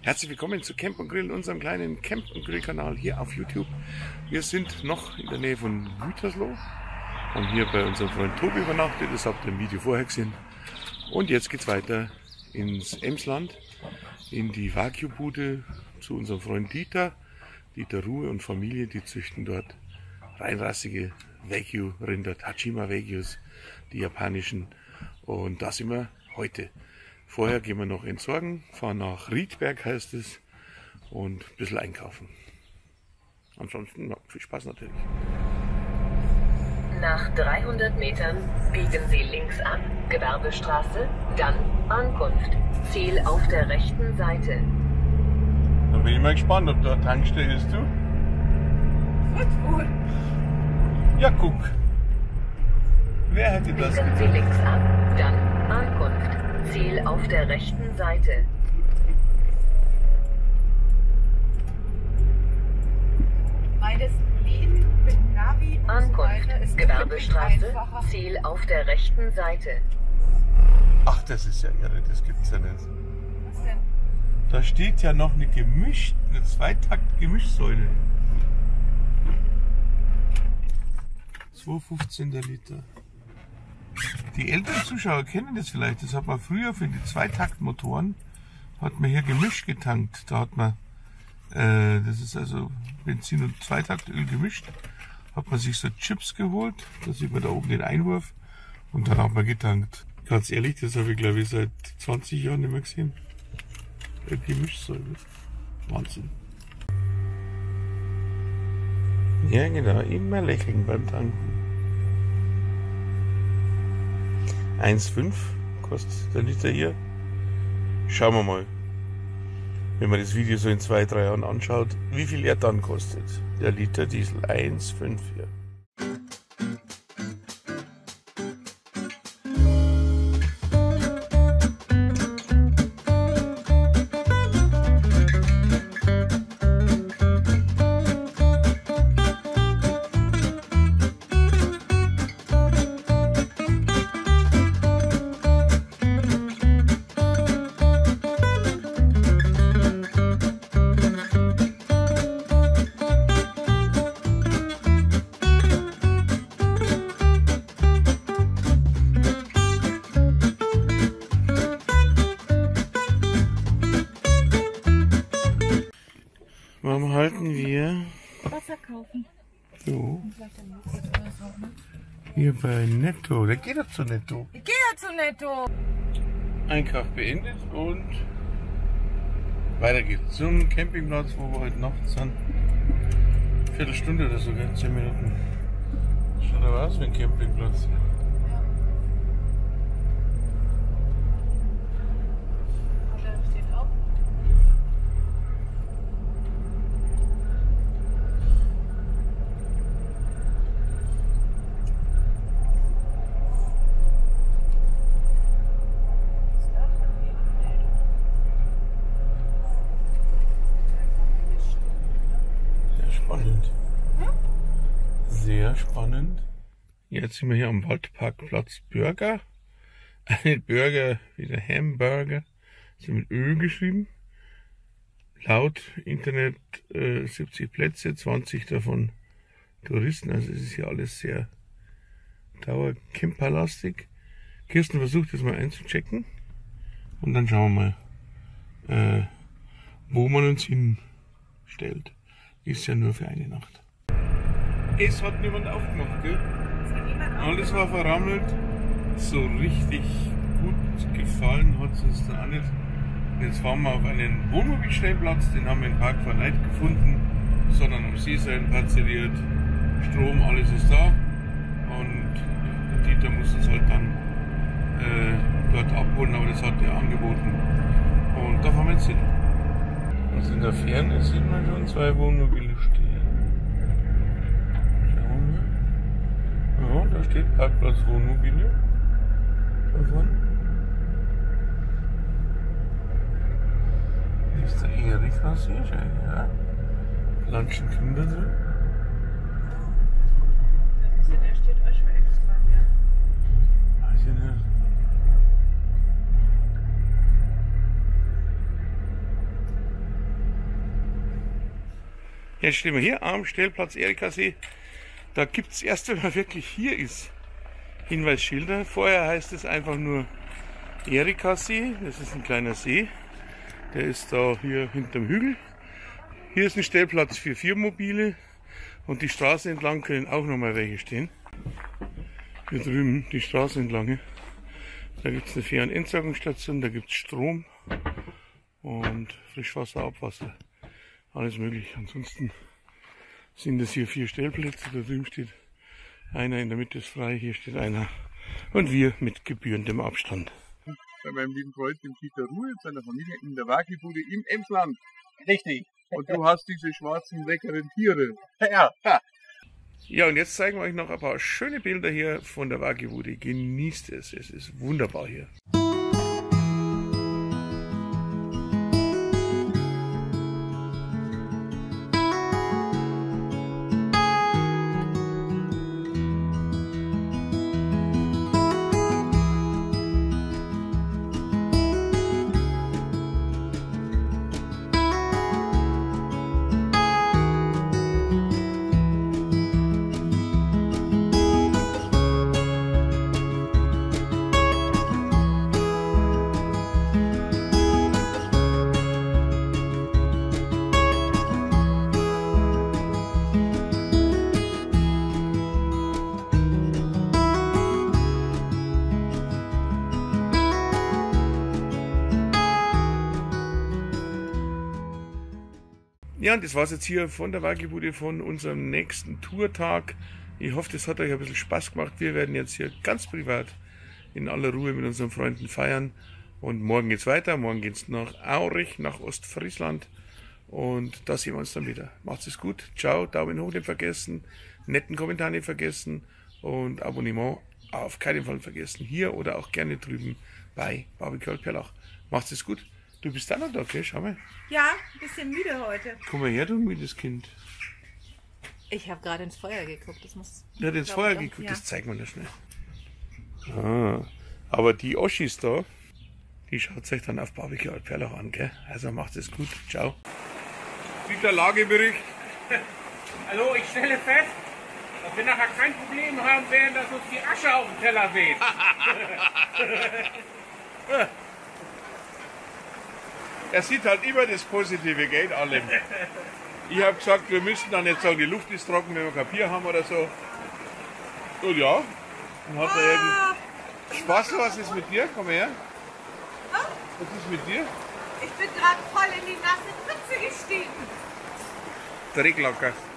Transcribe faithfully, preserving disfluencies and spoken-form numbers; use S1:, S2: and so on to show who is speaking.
S1: Herzlich willkommen zu Camp und Grill, unserem kleinen Camp und Grill Kanal hier auf YouTube. Wir sind noch in der Nähe von Gütersloh, haben hier bei unserem Freund Tobi übernachtet, das habt ihr im Video vorher gesehen. Und jetzt geht's weiter ins Emsland, in die Wagyu-Bude zu unserem Freund Dieter. Dieter Ruhe und Familie, die züchten dort reinrassige Wagyu-Rinder, Tajima Wagyus, die japanischen. Und da sind wir heute. Vorher gehen wir noch entsorgen, fahren nach Riedberg heißt es und ein bisschen einkaufen. Ansonsten ja, viel Spaß natürlich.
S2: Nach dreihundert Metern biegen Sie links ab, Gewerbestraße, dann Ankunft. Ziel auf der rechten Seite.
S1: Da bin ich mal gespannt, ob da eine Tankstelle ist, du?
S3: Gut, wohl.
S1: Ja, guck. Wer hätte das
S2: Biegen Sie links ab, dann Ankunft. Ziel auf der rechten Seite.
S3: Weil das Leben mit Navi und
S2: Ankunft.
S3: so weiter ist
S2: Gewerbestraße.
S3: einfacher.
S2: Ziel auf der rechten Seite.
S1: Ach, das ist ja irre, das gibt's ja nicht.
S3: Was denn?
S1: Da steht ja noch eine gemischt, eine Zweitakt-Gemischsäule. zwei fünfzehn Liter. Die älteren Zuschauer kennen das vielleicht. Das hat man früher für die Zweitaktmotoren, hat man hier gemischt getankt. Da hat man, äh, das ist also Benzin und Zweitaktöl gemischt, hat man sich so Chips geholt, da sieht man da oben den Einwurf und dann hat man getankt. Ganz ehrlich, das habe ich glaube ich seit zwanzig Jahren nicht mehr gesehen. Eine Gemischsäule. Wahnsinn. Ja genau, immer lächeln beim Tanken. eins Komma fünf kostet der Liter hier. Schauen wir mal, wenn man das Video so in zwei, drei Jahren anschaut, wie viel er dann kostet. Der Liter Diesel eins Komma fünf hier. Warum halten wir
S3: Wasser kaufen.
S1: so hier bei Netto? Der geht doch zu Netto.
S3: Ich gehe ja zu Netto.
S1: Einkauf beendet und weiter geht's zum Campingplatz, wo wir heute Nacht sind. Viertelstunde oder sogar, zehn Minuten. Schaut aber aus wie ein Campingplatz.
S3: Da steht auch.
S1: Sehr spannend. Sehr spannend. Jetzt sind wir hier am Waldparkplatz Burger. Ein Burger wie der Hamburger. Ist mit Ö geschrieben. Laut Internet äh, siebzig Plätze, zwanzig davon Touristen. Also es ist hier alles sehr Dauer-Camperlastig. Kirsten versucht das mal einzuchecken. Und dann schauen wir mal, äh, wo man uns hinstellt. Ist ja nur für eine Nacht. Es hat niemand aufgemacht, gell? Alles war verrammelt. So richtig gut gefallen hat es uns dann auch nicht. Jetzt fahren wir auf einen Wohnmobilstellplatz, den haben wir in Park vor Neid gefunden, sondern am Seeseil parzelliert. Strom, alles ist da. Und der Dieter muss uns halt dann äh, dort abholen, aber das hat er angeboten. Und da fahren wir jetzt hin. Und in der Ferne sieht man schon zwei Wohnmobile stehen. Schauen wir. Ja, da steht Parkplatz Wohnmobile. Davon. Ist der Erich, was ich ja? Planschen Kinder drin.
S3: Der steht euch schon extra hier.
S1: Weiß ich nicht. Jetzt stehen wir hier am Stellplatz Erikasee. Da gibt es erst, wenn man wirklich hier ist, Hinweisschilder. Vorher heißt es einfach nur Erikasee. Das ist ein kleiner See. Der ist da hier hinterm Hügel. Hier ist ein Stellplatz für Firmenmobile. Und die Straße entlang können auch nochmal welche stehen. Hier drüben die Straße entlang. Da gibt es eine Fähr- und Entsorgungsstation, da gibt es Strom und Frischwasser, Abwasser. Alles möglich. Ansonsten sind das hier vier Stellplätze. Da drüben steht einer, in der Mitte ist frei, hier steht einer. Und wir mit gebührendem Abstand.
S4: Bei meinem lieben Freund, dem Dieter Ruhe, und seiner Familie in der Wagyu-Bude im Emsland. Richtig. Und du hast diese schwarzen, leckeren Tiere.
S1: Ja. Ja, und jetzt zeigen wir euch noch ein paar schöne Bilder hier von der Wagyu-Bude. Genießt es, es ist wunderbar hier. Ja, und das war es jetzt hier von der Wagyu-Bude, von unserem nächsten Tourtag. Ich hoffe, das hat euch ein bisschen Spaß gemacht. Wir werden jetzt hier ganz privat in aller Ruhe mit unseren Freunden feiern. Und morgen geht's weiter. Morgen geht's nach Aurich, nach Ostfriesland. Und da sehen wir uns dann wieder. Macht's es gut. Ciao, Daumen hoch nicht vergessen, netten Kommentar nicht vergessen und Abonnement auf keinen Fall vergessen. Hier oder auch gerne drüben bei Barbecue Perlach. Macht's es gut. Du bist da noch da, okay? Schau mal.
S3: Ja, ein bisschen müde heute.
S1: Komm mal her, du müdes Kind.
S3: Ich habe gerade ins Feuer geguckt. Das muss.
S1: Ja, ins Feuer
S3: doch,
S1: geguckt,
S3: ja.
S1: Das zeigt man ja schnell. Ah, aber die Oschis da, die schaut euch dann auf Barbecue Perlach an, gell? Also macht es gut. Ciao. Wie der Lagebericht?
S5: Also ich stelle fest, dass wir nachher kein Problem haben werden, dass uns die Asche auf den Teller weht.
S1: Er sieht halt immer das Positive, geht allem. Ich habe gesagt, wir müssen dann nicht sagen, die Luft ist trocken, wenn wir kein Bier haben oder so. Und ja, dann hat er eben Spaß. Was ist mit dir? Komm her. Was ist mit dir?
S3: Ich bin gerade voll in die nasse Pfütze gestiegen.
S1: Drecklacker.